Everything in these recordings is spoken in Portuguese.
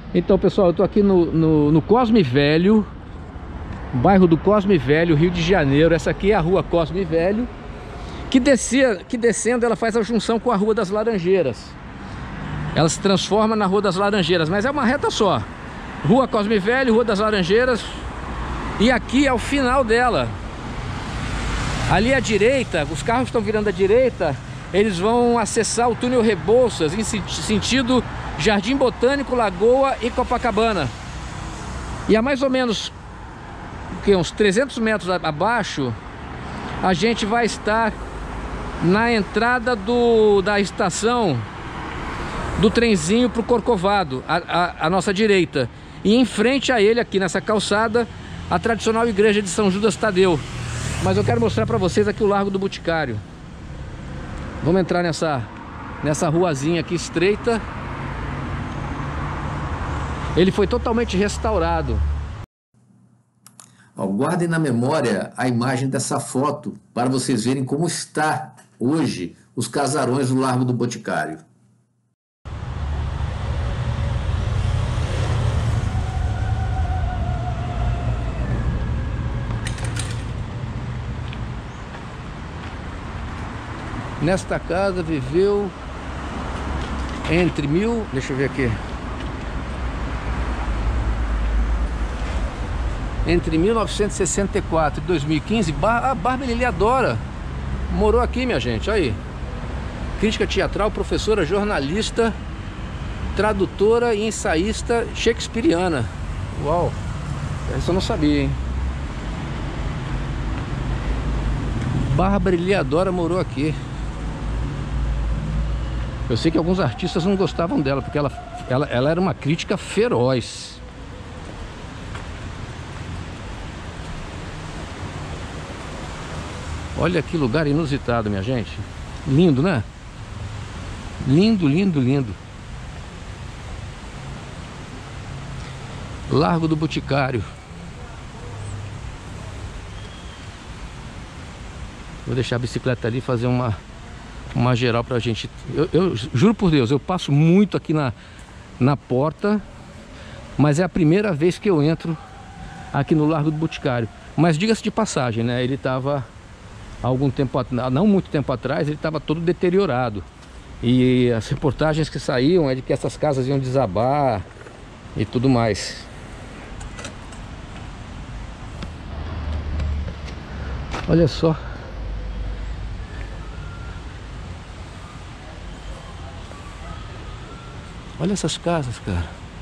Então, pessoal, eu tô aqui no Cosme Velho, bairro do Cosme Velho, Rio de Janeiro. Essa aqui é a rua Cosme Velho, que descendo ela faz a junção com a Rua das Laranjeiras. Ela se transforma na Rua das Laranjeiras, mas é uma reta só. Rua Cosme Velho, Rua das Laranjeiras. E aqui é o final dela. Ali à direita, os carros estão virando à direita, eles vão acessar o túnel Rebouças em sentido Jardim Botânico, Lagoa e Copacabana. E a mais ou menos uns 300 metros abaixo, a gente vai estar na entrada da estação do trenzinho para o Corcovado, à nossa direita. E em frente a ele, aqui nessa calçada, a tradicional igreja de São Judas Tadeu. Mas eu quero mostrar para vocês aqui o Largo do Boticário. Vamos entrar nessa ruazinha aqui estreita. Ele foi totalmente restaurado. Guardem na memória a imagem dessa foto para vocês verem como está hoje os casarões do Largo do Boticário. Nesta casa viveu deixa eu ver aqui, entre 1964 e 2015, a Bárbara Lili Adora morou aqui, minha gente, olha aí. Crítica teatral, professora, jornalista, tradutora e ensaísta shakespeariana. Uau, essa eu não sabia, hein? Bárbara Lili Adora morou aqui. Eu sei que alguns artistas não gostavam dela, porque ela era uma crítica feroz. Olha que lugar inusitado, minha gente. Lindo, né? Lindo, lindo, lindo. Largo do Boticário. Vou deixar a bicicleta ali e fazer uma geral pra gente. Eu juro por Deus, eu passo muito aqui na porta, mas é a primeira vez que eu entro aqui no Largo do Boticário. Mas diga-se de passagem, né? Ele estava algum tempo, não muito tempo atrás, ele estava todo deteriorado. E as reportagens que saíam é de que essas casas iam desabar e tudo mais. Olha só. Olha essas casas, cara.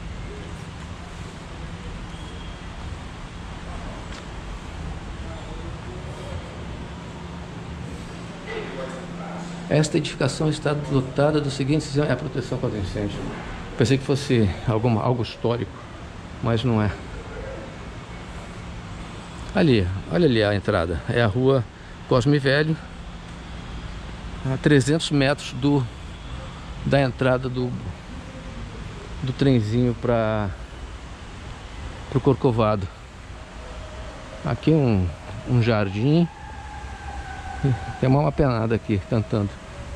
Esta edificação está dotada do seguinte... É a proteção contra incêndio. Pensei que fosse algo histórico, mas não é. Ali, olha ali a entrada. É a rua Cosme Velho, a 300 metros da entrada do trenzinho para o Corcovado. Aqui um jardim. Tem uma penada aqui cantando.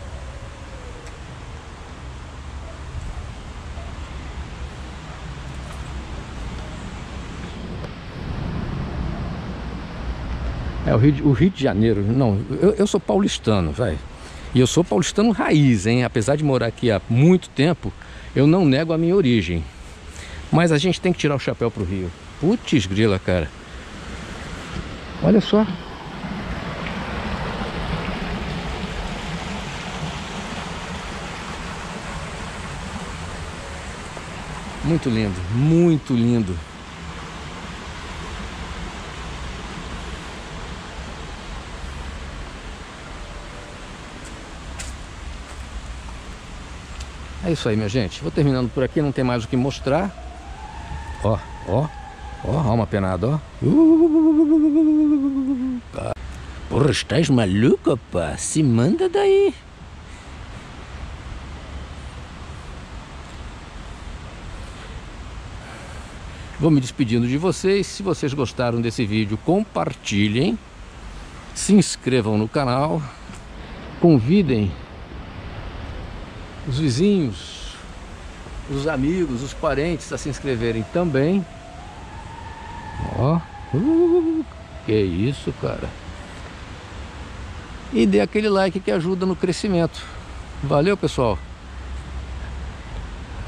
É o Rio de Janeiro. Não, eu sou paulistano, velho. E eu sou paulistano raiz, hein? Apesar de morar aqui há muito tempo, eu não nego a minha origem. Mas a gente tem que tirar o chapéu pro Rio. Putz grila, cara. Olha só. Muito lindo, muito lindo. É isso aí, minha gente. Vou terminando por aqui, não tem mais o que mostrar. Ó, uma penada, ó. Porra, estás maluco, pá? Se manda daí. Vou me despedindo de vocês. Se vocês gostaram desse vídeo, compartilhem. Se inscrevam no canal. Convidem os vizinhos, os amigos, os parentes a se inscreverem também. Ó, que isso, cara. E dê aquele like que ajuda no crescimento. Valeu, pessoal.